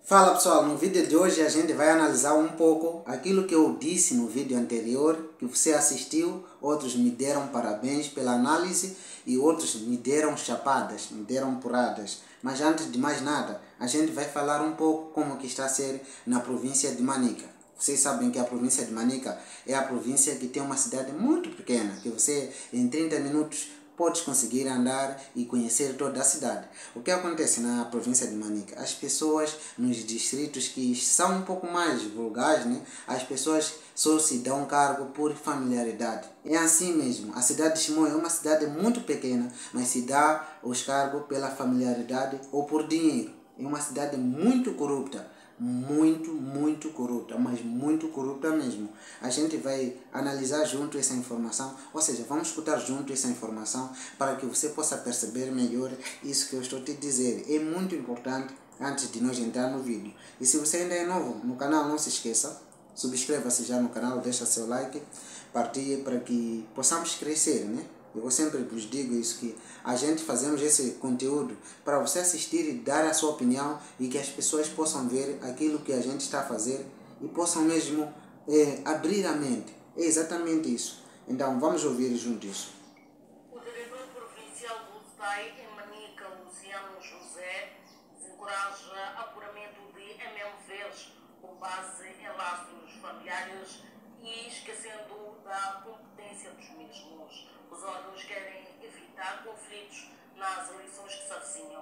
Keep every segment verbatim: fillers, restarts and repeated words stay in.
Fala pessoal, no vídeo de hoje a gente vai analisar um pouco aquilo que eu disse no vídeo anterior, que você assistiu, outros me deram parabéns pela análise e outros me deram chapadas, me deram porradas. Mas antes de mais nada, a gente vai falar um pouco como que está a ser na província de Manica. Vocês sabem que a província de Manica é a província que tem uma cidade muito pequena, que você em trinta minutos podes conseguir andar e conhecer toda a cidade. O que acontece na província de Manica? As pessoas nos distritos que são um pouco mais vulgares, né? As pessoas só se dão cargo por familiaridade. É assim mesmo. A cidade de Chimoio é uma cidade muito pequena, mas se dá os cargos pela familiaridade ou por dinheiro. É uma cidade muito corrupta. Muito, muito corrupta, mas muito corrupta mesmo. A gente vai analisar junto essa informação, ou seja, vamos escutar junto essa informação para que você possa perceber melhor isso que eu estou te dizer. É muito importante antes de nós entrar no vídeo. E se você ainda é novo no canal, não se esqueça, subscreva-se já no canal, deixa seu like, partilhe para que possamos crescer, né? Eu sempre vos digo isso, que a gente fazemos esse conteúdo para você assistir e dar a sua opinião e que as pessoas possam ver aquilo que a gente está a fazer e possam mesmo é, abrir a mente. É exatamente isso. Então vamos ouvir junto isso. O diretor provincial do U S T A I em Manica, Luciano José, desencoraja apuramento de M M Vs com base em laços familiares e esquecendo da competência dos mesmos. Os órgãos querem evitar conflitos nas eleições que se avizinham.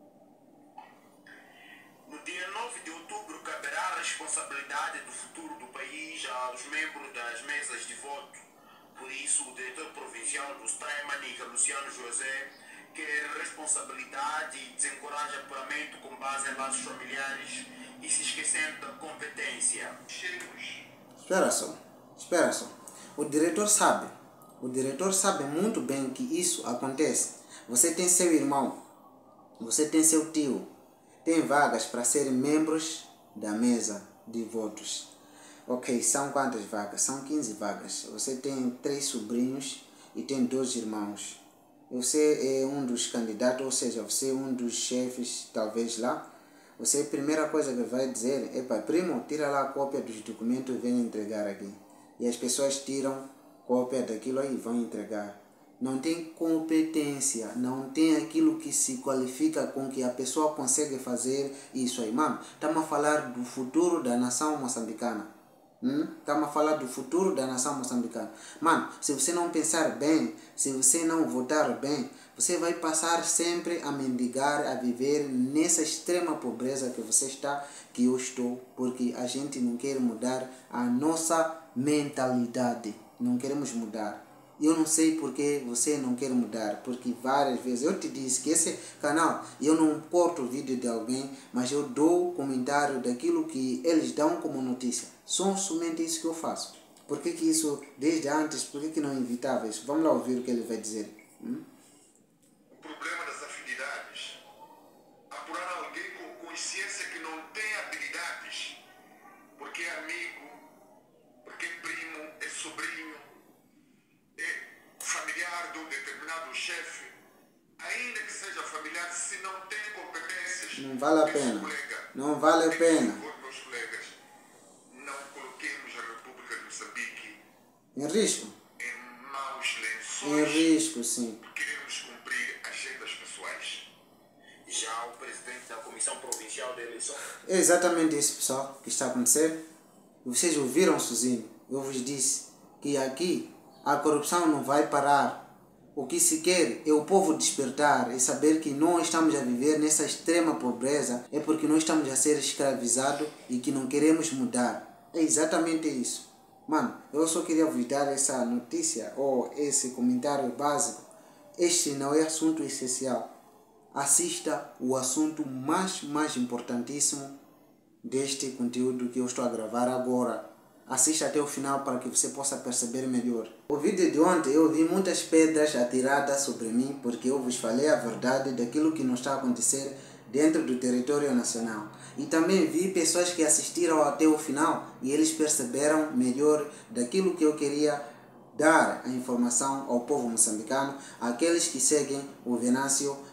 No dia nove de outubro, caberá a responsabilidade do futuro do país aos membros das mesas de voto. Por isso, o diretor provincial do U S T A I Manica, Luciano José, quer responsabilidade e desencoraja apuramento com base em laços familiares e se esquecendo da competência. Espera só, espera só. O diretor sabe. O diretor sabe muito bem que isso acontece. Você tem seu irmão, você tem seu tio, tem vagas para serem membros da mesa de votos. Ok, são quantas vagas? São quinze vagas. Você tem três sobrinhos e tem dois irmãos. Você é um dos candidatos, ou seja, você é um dos chefes, talvez lá. Você, a primeira coisa que vai dizer é: pai, primo, tira lá a cópia dos documentos e vem entregar aqui. E as pessoas tiram cópia daquilo aí, vão entregar. Não tem competência, não tem aquilo que se qualifica com que a pessoa consegue fazer isso aí. Mano, estamos a falar do futuro da nação moçambicana. Hum? Estamos a falar do futuro da nação moçambicana. Mano, se você não pensar bem, se você não votar bem, você vai passar sempre a mendigar, a viver nessa extrema pobreza que você está, que eu estou, porque a gente não quer mudar a nossa mentalidade. Não queremos mudar. Eu não sei porque você não quer mudar, porque várias vezes eu te disse que esse canal eu não corto o vídeo de alguém, mas eu dou comentário daquilo que eles dão como notícia. Só somente isso que eu faço. Por que, que isso desde antes, por que, que não evitava isso? Vamos lá ouvir o que ele vai dizer. Hum? O problema das afinidades, apurar alguém com consciência que não tem habilidades, porque é amigo, porque é primo, é sobrinho, é familiar de um determinado chefe, ainda que seja familiar, se não tem competências, não vale a pena. Colega, não vale a pena. Meus colegas, não coloquemos a República de Moçambique em risco. Em maus lençóis. Em risco, sim. Queremos cumprir agendas pessoais. Já o presidente da Comissão Provincial de Eleições. É exatamente isso, pessoal, que está a acontecer. Vocês ouviram sozinho. Eu vos disse que aqui a corrupção não vai parar. O que se quer é o povo despertar e saber que não estamos a viver nessa extrema pobreza, é porque nós estamos a ser escravizados e que não queremos mudar. É exatamente isso. Mano, eu só queria vos dar essa notícia ou esse comentário básico. Este não é assunto essencial. Assista o assunto mais, mais importantíssimo deste conteúdo que eu estou a gravar agora. Assista até o final para que você possa perceber melhor. O vídeo de ontem eu vi muitas pedras atiradas sobre mim porque eu vos falei a verdade daquilo que não está a acontecer dentro do território nacional. E também vi pessoas que assistiram até o final e eles perceberam melhor daquilo que eu queria dar a informação ao povo moçambicano, aqueles que seguem o Venâncio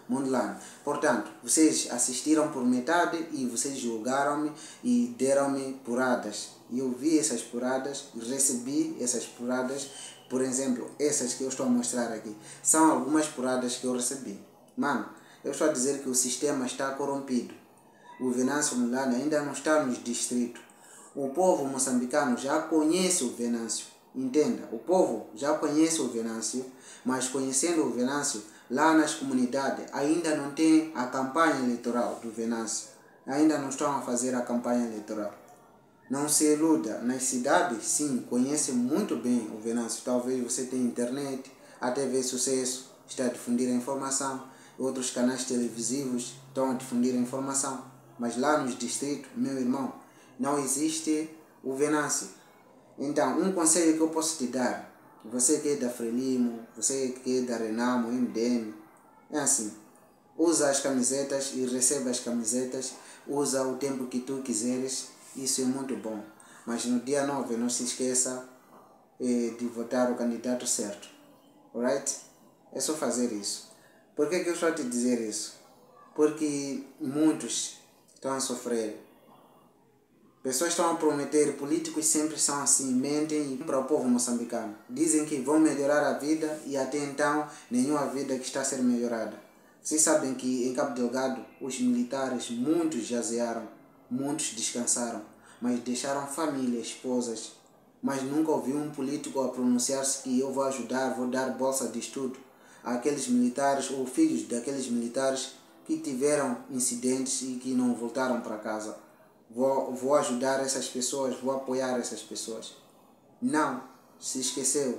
Mondlane. Portanto, vocês assistiram por metade e vocês julgaram-me e deram-me puradas. E eu vi essas puradas, recebi essas puradas. Por exemplo, essas que eu estou a mostrar aqui são algumas puradas que eu recebi. Mano, eu estou a dizer que o sistema está corrompido. O Venâncio Mondlane ainda não está nos distritos. O povo moçambicano já conhece o Venâncio. Entenda, o povo já conhece o Venâncio, mas conhecendo o Venâncio, lá nas comunidades ainda não tem a campanha eleitoral do Venâncio. Ainda não estão a fazer a campanha eleitoral. Não se iluda, nas cidades, sim, conhece muito bem o Venâncio. Talvez você tenha internet, a T V Sucesso está a difundir a informação, outros canais televisivos estão a difundir a informação. Mas lá nos distritos, meu irmão, não existe o Venâncio. Então, um conselho que eu posso te dar, você que é da Frelimo, você que é da Renamo, M D M, é assim, usa as camisetas e receba as camisetas, usa o tempo que tu quiseres, isso é muito bom. Mas no dia nove não se esqueça eh, de votar o candidato certo, alright? É só fazer isso. Por que que eu estou a te dizer isso? Porque muitos estão a sofrer. Pessoas estão a prometer, políticos sempre são assim, mentem para o povo moçambicano. Dizem que vão melhorar a vida e até então nenhuma vida que está a ser melhorada. Vocês sabem que em Cabo Delgado os militares, muitos jazearam, muitos descansaram, mas deixaram famílias, esposas. Mas nunca ouvi um político a pronunciar-se que eu vou ajudar, vou dar bolsa de estudo àqueles militares ou filhos daqueles militares que tiveram incidentes e que não voltaram para casa. Vou, vou ajudar essas pessoas, vou apoiar essas pessoas. Não, se esqueceu.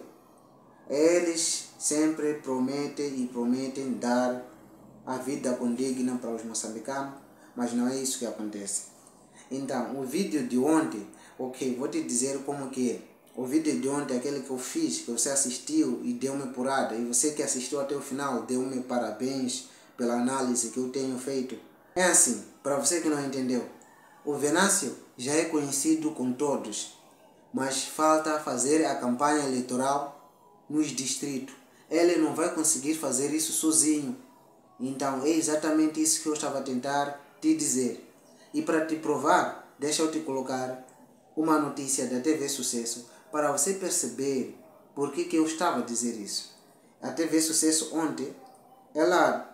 Eles sempre prometem e prometem dar a vida condigna para os moçambicanos, mas não é isso que acontece. Então, o vídeo de ontem, ok, vou te dizer como que é. O vídeo de ontem, aquele que eu fiz, que você assistiu e deu-me porrada, e você que assistiu até o final, deu-me parabéns pela análise que eu tenho feito. É assim, para você que não entendeu. O Venâncio já é conhecido com todos, mas falta fazer a campanha eleitoral nos distritos. Ele não vai conseguir fazer isso sozinho. Então é exatamente isso que eu estava a tentar te dizer. E para te provar, deixa eu te colocar uma notícia da T V Sucesso para você perceber por que que eu estava a dizer isso. A T V Sucesso ontem, ela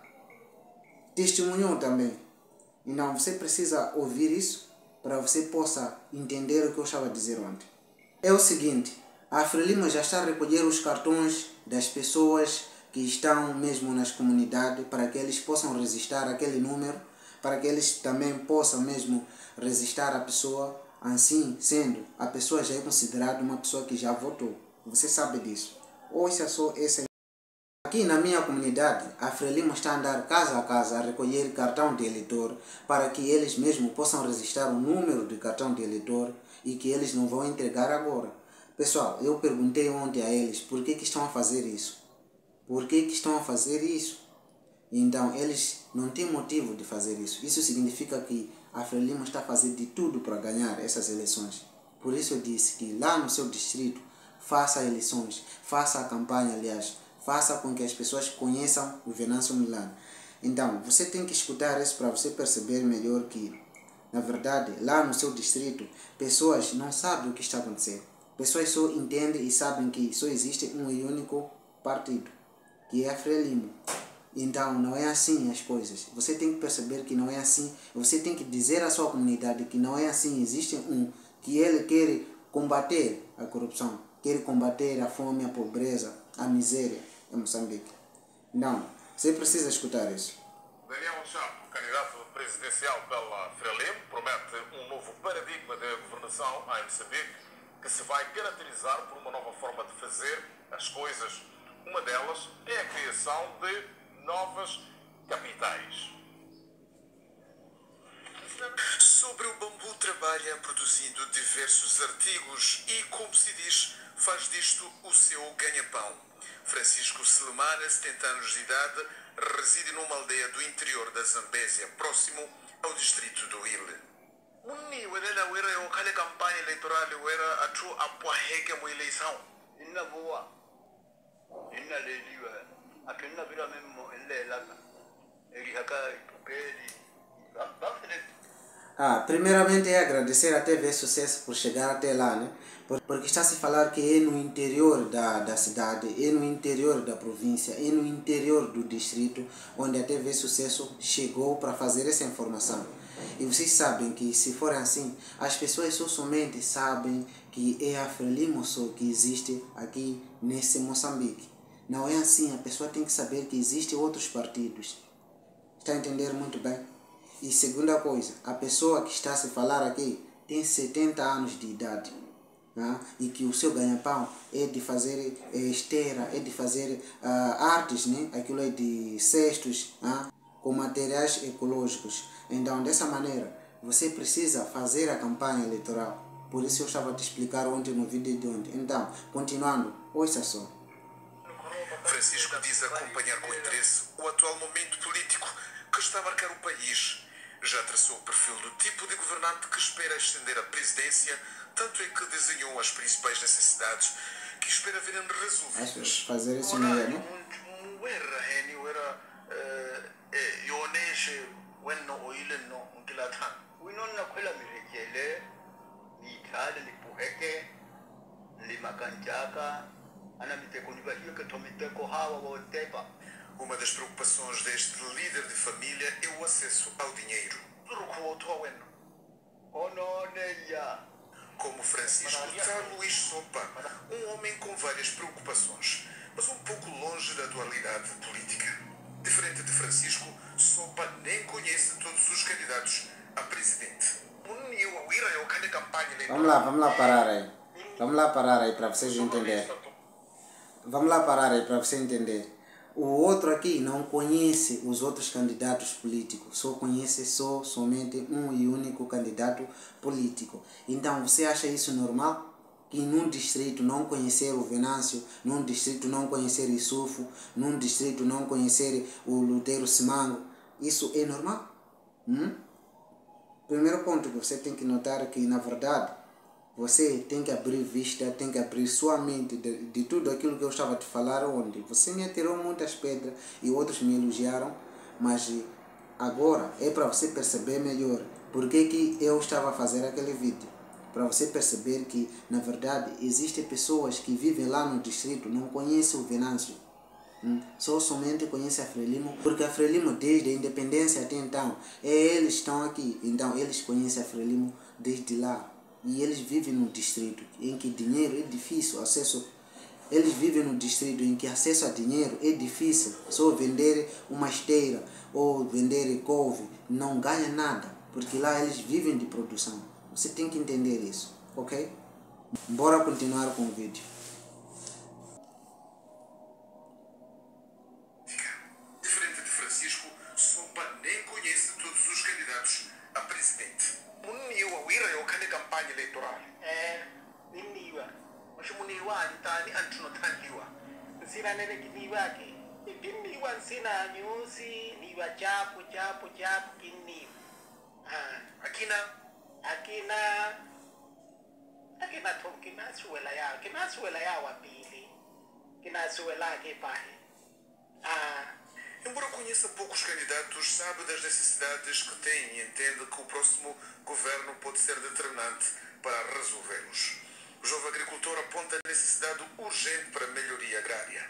testemunhou também. Então você precisa ouvir isso para você possa entender o que eu estava a dizer ontem. É o seguinte, a Frelimo já está a recolher os cartões das pessoas que estão mesmo nas comunidades para que eles possam registrar aquele número, para que eles também possam mesmo registrar a pessoa. Assim sendo, a pessoa já é considerada uma pessoa que já votou. Você sabe disso. Ouça só essa. Aqui na minha comunidade, a Frelimo está a andar casa a casa a recolher cartão de eleitor para que eles mesmos possam registrar o número de cartão de eleitor e que eles não vão entregar agora. Pessoal, eu perguntei ontem a eles por que que estão a fazer isso. Por que que estão a fazer isso? Então, eles não têm motivo de fazer isso. Isso significa que a Frelimo está a fazer de tudo para ganhar essas eleições. Por isso eu disse que lá no seu distrito, faça eleições, faça a campanha, aliás, faça com que as pessoas conheçam o Venâncio Mondlane. Então, você tem que escutar isso para você perceber melhor que, na verdade, lá no seu distrito, pessoas não sabem o que está acontecendo. Pessoas só entendem e sabem que só existe um único partido, que é a Frelimo. Então, não é assim as coisas. Você tem que perceber que não é assim. Você tem que dizer à sua comunidade que não é assim. Existe um que ele quer combater a corrupção, quer combater a fome, a pobreza, a miséria em Moçambique. Não, você precisa escutar isso. Daniel Chapo, candidato presidencial pela Frelimo, promete um novo paradigma de governação em Moçambique que se vai caracterizar por uma nova forma de fazer as coisas. Uma delas é a criação de novas capitais. Sobre o bambu trabalha produzindo diversos artigos e, como se diz, faz disto o seu ganha-pão. Francisco Selemana, setenta anos de idade, reside numa aldeia do interior da Zambésia, próximo ao distrito do Ile. Uni wera wera eu kale campanha eleitoral wera atu apoheke mo eleição. Inna boa. Inna leliwa. Akinna vira mesmo ele lá. Ah, primeiramente é agradecer a T V Sucesso por chegar até lá, né? Porque está a se falar que é no interior da, da cidade, é no interior da província, é no interior do distrito onde a T V Sucesso chegou para fazer essa informação. E vocês sabem que se for assim, as pessoas só somente sabem que é a Frelimo só que existe aqui nesse Moçambique. Não é assim, a pessoa tem que saber que existem outros partidos. Está a entender muito bem? E segunda coisa, a pessoa que está a se falar aqui tem setenta anos de idade. Né? E que o seu ganha-pão é de fazer é, esteira, é de fazer uh, artes, né? Aquilo é de cestos, né? Com materiais ecológicos. Então, dessa maneira, você precisa fazer a campanha eleitoral. Por isso eu estava a te explicar ontem no vídeo de ontem. Então, continuando, ouça só. Francisco diz acompanhar com interesse o atual momento político que está a marcar o país. Já traçou o perfil do tipo de governante que espera ascender à presidência, tanto é que desenhou as principais necessidades que espera verem resolvidas. Fazer isso não é, né? Uma das preocupações deste líder de família é o acesso ao dinheiro. Como Francisco está Luís Sopa, um homem com várias preocupações, mas um pouco longe da dualidade política. Diferente de Francisco, Sopa nem conhece todos os candidatos a presidente. Vamos lá, vamos lá parar aí. Vamos lá parar aí para vocês entenderem. Vamos lá parar aí para você entender. O outro aqui não conhece os outros candidatos políticos, só conhece só somente um e único candidato político. Então, você acha isso normal? Que num distrito não conhecer o Venâncio, num distrito não conhecer Isufo, num distrito não conhecer o Luteiro Simango, isso é normal? Hum? Primeiro ponto que você tem que notar é que, na verdade, você tem que abrir vista, tem que abrir sua mente de, de tudo aquilo que eu estava a te falar ontem. Você me atirou muitas pedras e outros me elogiaram, mas agora é para você perceber melhor por que que eu estava a fazer aquele vídeo. Para você perceber que, na verdade, existem pessoas que vivem lá no distrito, não conhecem o Venâncio. Hum? Só somente conhecem a Frelimo, porque a Frelimo desde a independência até então, eles estão aqui, então eles conhecem a Frelimo desde lá. E eles vivem no distrito em que dinheiro é difícil, acesso. Eles vivem no distrito em que acesso a dinheiro é difícil. Só vender uma esteira ou vender couve não ganha nada, porque lá eles vivem de produção. Você tem que entender isso, ok? Bora continuar com o vídeo. Diferente de Francisco, Sopa nem conhece todos os candidatos a presidente. Campanha eleitoral. É, niwa. Mas o niwa antani antuno tanliwa. Sina nene kiniwa ke. Kiniwa sina nyusi niwa chapu chapu chapu kiniwa. Ah, Akina, akina akina tom kina suela ya, kina suela ya wapili. Kina suela ke pai. Ah, embora conheça poucos candidatos, sabe das necessidades que tem e entende que o próximo governo pode ser determinante para resolvê-los. O jovem agricultor aponta a necessidade urgente para a melhoria agrária.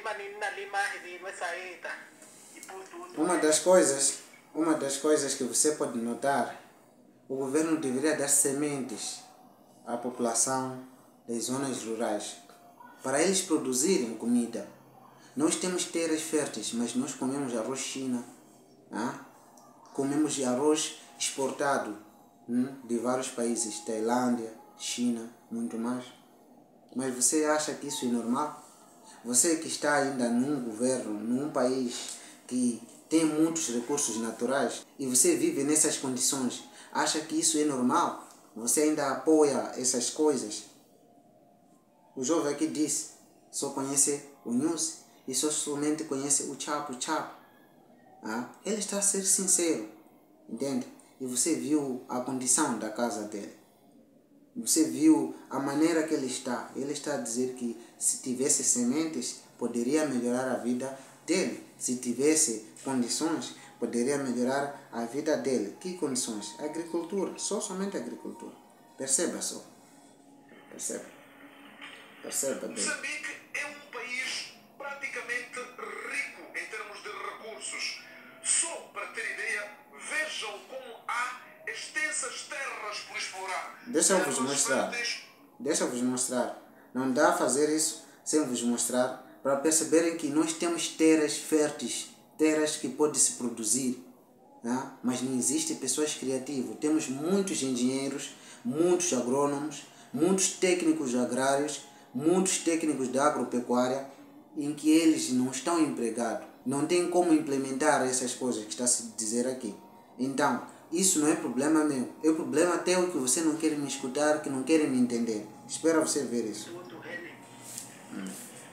Uma das coisas, uma das coisas que você pode notar, o governo deveria dar sementes à população das zonas rurais para eles produzirem comida. Nós temos terras férteis, mas nós comemos arroz China, ah? Comemos arroz exportado hum, de vários países, Tailândia, China, muito mais. Mas você acha que isso é normal? Você que está ainda num governo, num país que tem muitos recursos naturais e você vive nessas condições, acha que isso é normal? Você ainda apoia essas coisas? O jovem aqui disse, só conhece o news e só somente conhece o chapo chapo. Ah? Ele está a ser sincero, entende? E você viu a condição da casa dele. Você viu a maneira que ele está. Ele está a dizer que se tivesse sementes, poderia melhorar a vida dele. Se tivesse condições, poderia melhorar a vida dele. Que condições? Agricultura, só somente agricultura. Perceba só. Perceba. Perceba bem. Moçambique é um país praticamente rico em termos de recursos. Só para ter ideia, vejam como há extensas terras por explorar. Deixa eu vos mostrar. Deixa eu vos mostrar. Não dá a fazer isso sem vos mostrar, para perceberem que nós temos terras férteis, terras que podem se produzir, né? Mas não existem pessoas criativas. Temos muitos engenheiros, muitos agrônomos, muitos técnicos agrários, muitos técnicos da agropecuária, em que eles não estão empregados, não tem como implementar essas coisas que está a se dizer aqui. Então, isso não é problema meu, é problema teu que você não quer me escutar, que não quer me entender. Espera você ver isso. Hum.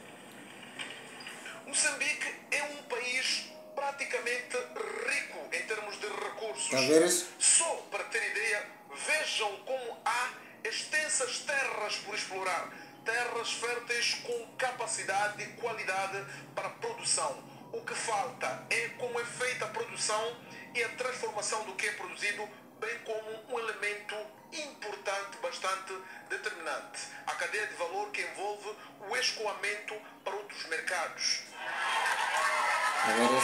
Moçambique é um país praticamente rico em termos de recursos. Está a ver isso? Só para ter ideia, vejam como há extensas terras por explorar. Terras férteis com capacidade e qualidade para produção. O que falta é como é feita a produção e a transformação do que é produzido, bem como um elemento importante, bastante determinante. A cadeia de valor que envolve o escoamento para outros mercados. Agora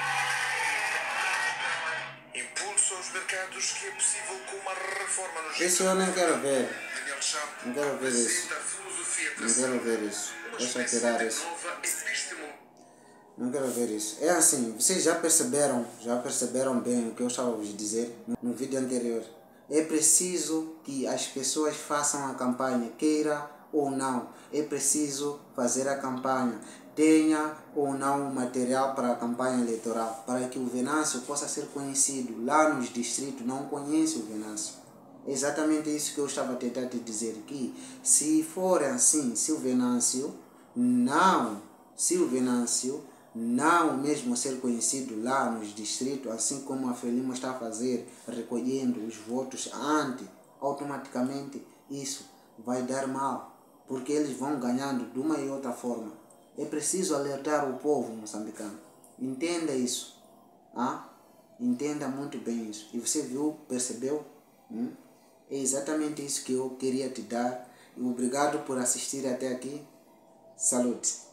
Impulso aos mercados que é possível com uma reforma no isso eu não quero ver. Daniel Chapo Não quero ver isso. apresenta a filosofia Não quero ver isso. Deixa eu tirar isso. nova epistemologia. Não quero ver isso. É assim, vocês já perceberam, já perceberam bem o que eu estava a vos dizer no, no vídeo anterior. É preciso que as pessoas façam a campanha, queira ou não. É preciso fazer a campanha, tenha ou não material para a campanha eleitoral, para que o Venâncio possa ser conhecido. Lá nos distritos não conhece o Venâncio. É exatamente isso que eu estava a tentar te dizer aqui. Se for assim, se o Venâncio não, se o Venâncio não mesmo ser conhecido lá nos distritos, assim como a Frelimo está a fazer, recolhendo os votos antes, automaticamente isso vai dar mal, porque eles vão ganhando de uma e outra forma. É preciso alertar o povo moçambicano. Entenda isso. Ah? Entenda muito bem isso. E você viu, percebeu? Hum? É exatamente isso que eu queria te dar. E obrigado por assistir até aqui. Salute.